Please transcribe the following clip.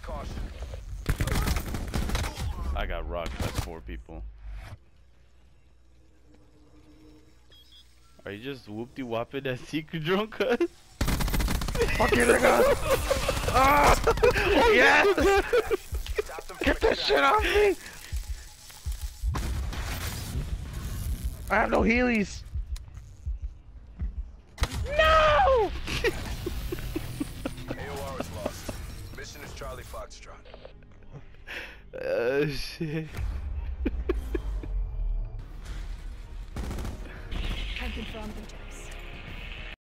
I got rocked by 4 people. Are you just whoop-de-whopping that secret drone, cuz? Fuck you, nigga! Ah! Yes! Get that shit off me! I have no healies! No! AOR is lost. Mission is Charlie Foxtrot. Shit. I confirmed it.